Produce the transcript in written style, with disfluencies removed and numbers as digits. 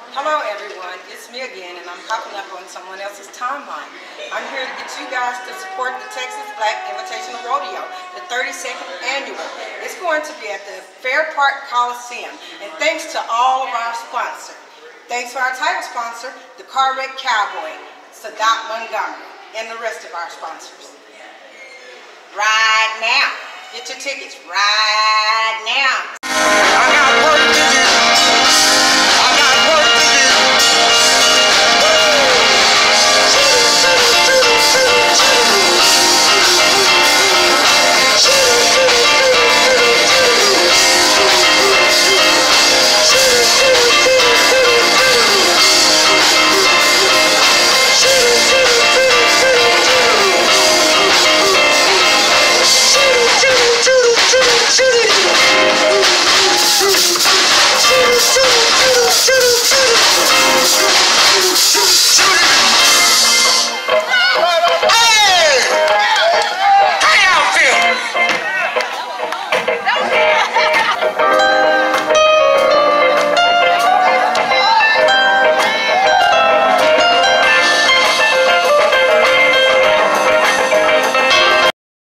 Hello everyone, it's me again and I'm popping up on someone else's timeline. I'm here to get you guys to support the Texas Black Invitational Rodeo, the 32nd annual. It's going to be at the Fair Park Coliseum, and thanks to all of our sponsors. Thanks to our title sponsor, the Car Wreck Cowboy, Sadat Montgomery, and the rest of our sponsors. Right now, get your tickets right now. I got work to do.